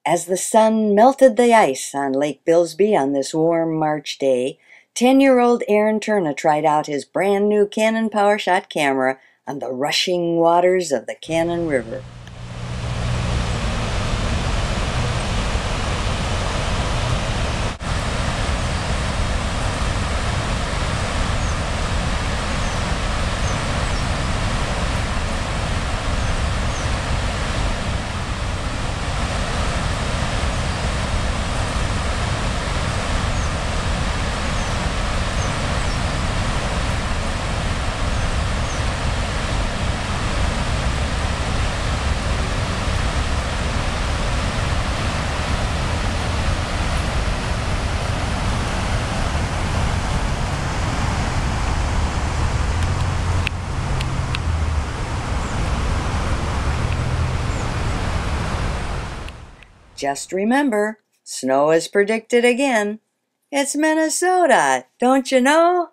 As the sun melted the ice on Lake Bilsby on this warm March day, 10-year-old Aaron Turna tried out his brand new Canon PowerShot camera on the rushing waters of the Cannon River. Just remember, snow is predicted again. It's Minnesota, don't you know?